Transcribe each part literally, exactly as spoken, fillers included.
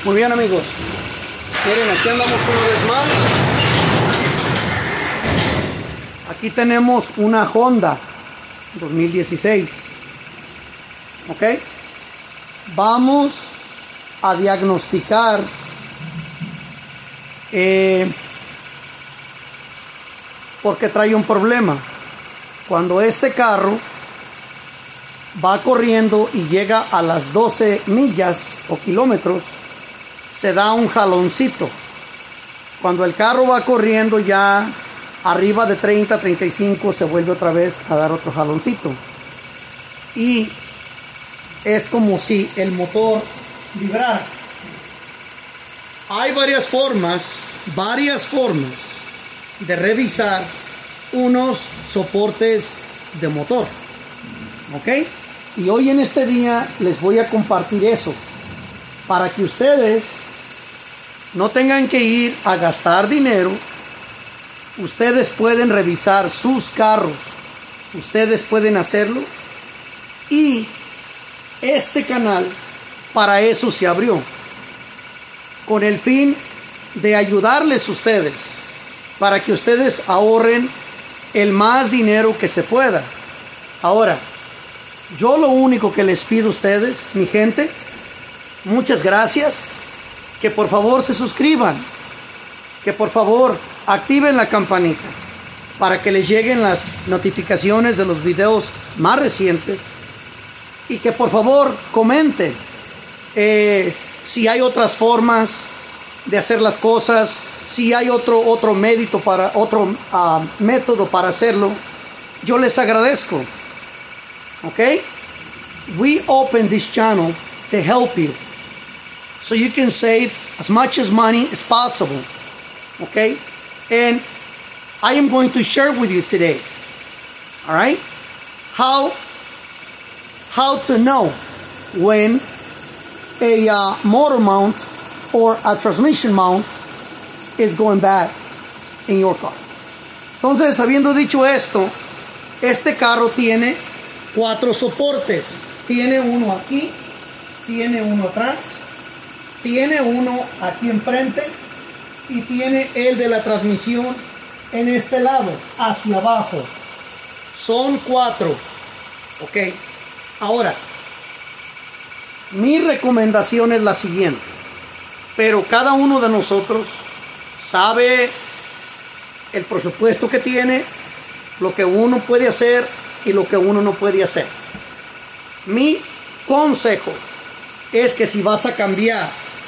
Muy bien, amigos. Miren, aquí andamos una vez más. Aquí tenemos una Honda dos mil dieciséis. Ok. Vamos a diagnosticar eh, porque trae un problema. Cuando este carro va corriendo y llega a las doce millas o kilómetros, se da un jaloncito. Cuando el carro va corriendo ya arriba de treinta, treinta y cinco, se vuelve otra vez a dar otro jaloncito. Y es como si el motor vibrara. Hay varias formas, varias formas de revisar unos soportes de motor. ¿Ok? Y hoy en este día les voy a compartir eso, para que ustedes no tengan que ir a gastar dinero. Ustedes pueden revisar sus carros, ustedes pueden hacerlo, y este canal para eso se abrió, con el fin de ayudarles a ustedes, para que ustedes ahorren el más dinero que se pueda. Ahora, yo lo único que les pido a ustedes, mi gente, muchas gracias, que por favor se suscriban, que por favor activen la campanita para que les lleguen las notificaciones de los videos más recientes, y que por favor comenten eh, si hay otras formas de hacer las cosas, si hay otro otro método para otro uh, método para hacerlo. Yo les agradezco. Okay, we open this channel to help you, so you can save as much as money as possible. Okay, and I am going to share with you today, all right, how how to know when a uh, motor mount or a transmission mount is going bad in your car. Entonces, habiendo dicho esto, este carro tiene cuatro soportes. Tiene uno aquí, tiene uno atrás, tiene uno aquí enfrente, y tiene el de la transmisión en este lado, hacia abajo. Son cuatro. Ok. Ahora, mi recomendación es la siguiente, pero cada uno de nosotros sabe el presupuesto que tiene, lo que uno puede hacer y lo que uno no puede hacer. Mi consejo es que si vas a cambiar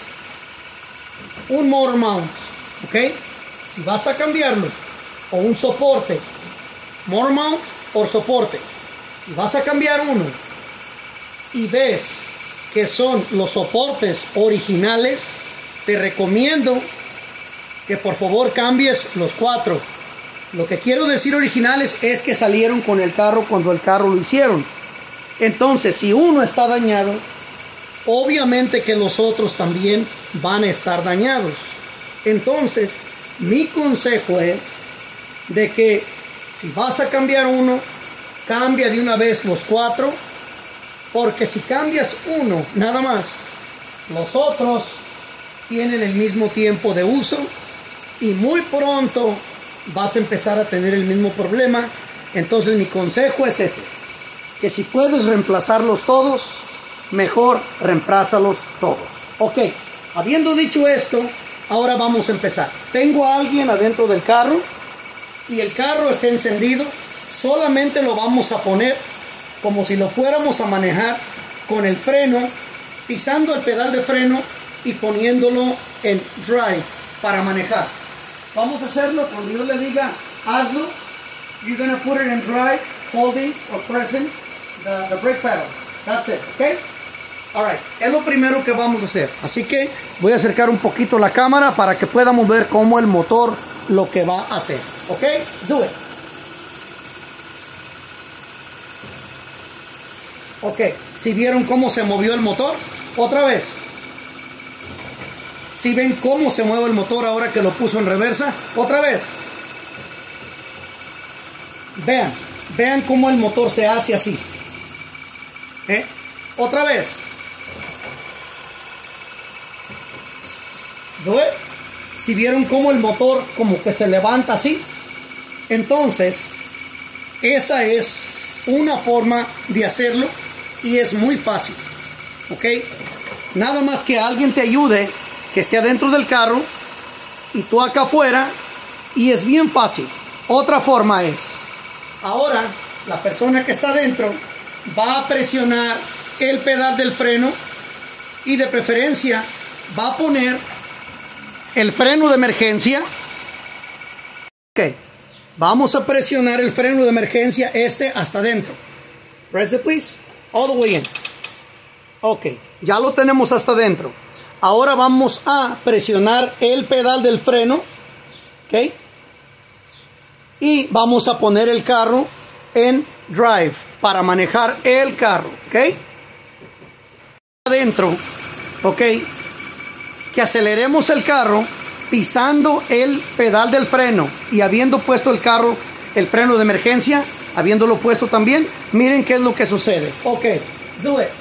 un motor mount, ok, si vas a cambiarlo, o un soporte, motor mount o soporte, si vas a cambiar uno y ves que son los soportes originales, te recomiendo que por favor cambies los cuatro. Lo que quiero decir originales es que salieron con el carro cuando el carro lo hicieron. Entonces, si uno está dañado, obviamente que los otros también van a estar dañados. Entonces, mi consejo es de que si vas a cambiar uno, cambia de una vez los cuatro, porque si cambias uno nada más, los otros tienen el mismo tiempo de uso y muy pronto vas a empezar a tener el mismo problema. Entonces mi consejo es ese, que si puedes reemplazarlos todos, mejor reemplázalos todos. Ok, habiendo dicho esto, ahora vamos a empezar. Tengo a alguien adentro del carro y el carro está encendido. Solamente lo vamos a poner como si lo fuéramos a manejar, con el freno, pisando el pedal de freno y poniéndolo en drive para manejar. Vamos a hacerlo cuando yo le diga hazlo. You're going to put it in drive, holding or pressing the, the brake pedal. That's it, okay? Alright, es lo primero que vamos a hacer. Así que voy a acercar un poquito la cámara para que podamos ver cómo el motor lo que va a hacer. Ok, do it. Ok, si vieron cómo se movió el motor, otra vez. Si ven cómo se mueve el motor ahora que lo puso en reversa, otra vez. Vean, vean cómo el motor se hace así. ¿Eh? Otra vez. Si vieron cómo el motor como que se levanta así, entonces esa es una forma de hacerlo y es muy fácil, ok. Nada más que alguien te ayude, que esté adentro del carro y tú acá afuera, y es bien fácil. Otra forma es, ahora la persona que está adentro va a presionar el pedal del freno y de preferencia va a poner el freno de emergencia. Ok, vamos a presionar el freno de emergencia este hasta adentro. Press it please, all the way in. Ok, ya lo tenemos hasta adentro. Ahora vamos a presionar el pedal del freno, ok, y vamos a poner el carro en drive para manejar el carro, ok. Adentro, ok, que aceleremos el carro pisando el pedal del freno y habiendo puesto el carro, el freno de emergencia, habiéndolo puesto también. Miren qué es lo que sucede. Ok, do it.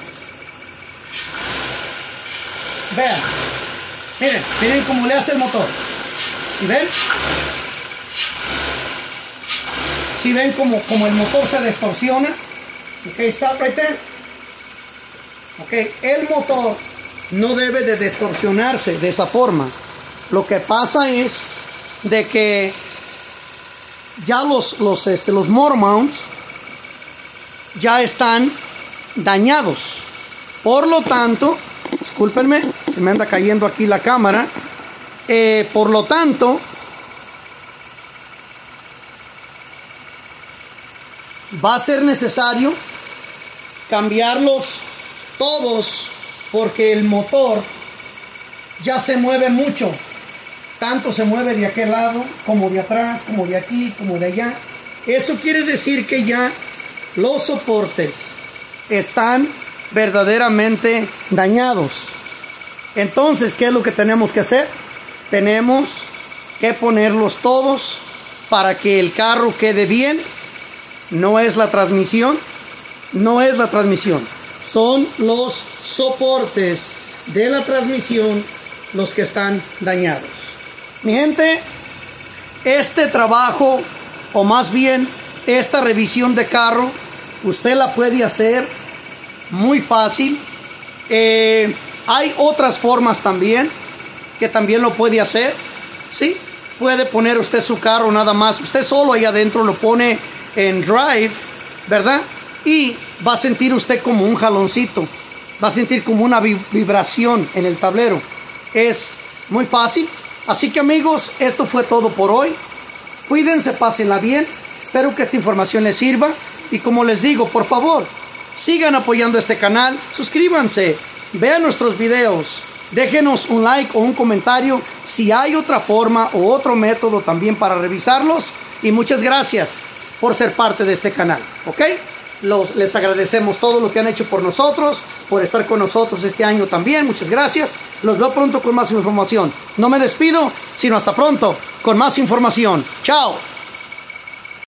Vean, miren, miren cómo le hace el motor. ¿Sí ven? ¿Sí ven cómo, cómo el motor se distorsiona? Ok, stop right there. Ok, el motor no debe de distorsionarse de esa forma. Lo que pasa es de que ya los, los, este, los motor mounts ya están dañados. Por lo tanto, discúlpenme, se me anda cayendo aquí la cámara. Eh, por lo tanto, va a ser necesario cambiarlos todos, porque el motor ya se mueve mucho. Tanto se mueve de aquel lado, como de atrás, como de aquí, como de allá. Eso quiere decir que ya los soportes están verdaderamente dañados. Entonces, ¿qué es lo que tenemos que hacer? Tenemos que ponerlos todos para que el carro quede bien. No es la transmisión, no es la transmisión. Son los soportes de la transmisión los que están dañados. Mi gente, este trabajo, o más bien esta revisión de carro, usted la puede hacer muy fácil. Eh, hay otras formas también que también lo puede hacer, ¿sí? Puede poner usted su carro nada más, usted solo ahí adentro lo pone en drive, ¿verdad? Y va a sentir usted como un jaloncito, va a sentir como una vibración en el tablero. Es muy fácil. Así que amigos, esto fue todo por hoy. Cuídense, pásenla bien. Espero que esta información les sirva. Y como les digo, por favor, sigan apoyando este canal. Suscríbanse, vean nuestros videos. Déjenos un like o un comentario si hay otra forma o otro método también para revisarlos. Y muchas gracias por ser parte de este canal, ¿ok? Los, les agradecemos todo lo que han hecho por nosotros, por estar con nosotros este año también. Muchas gracias. Los veo pronto con más información. No me despido, sino hasta pronto con más información. Chao.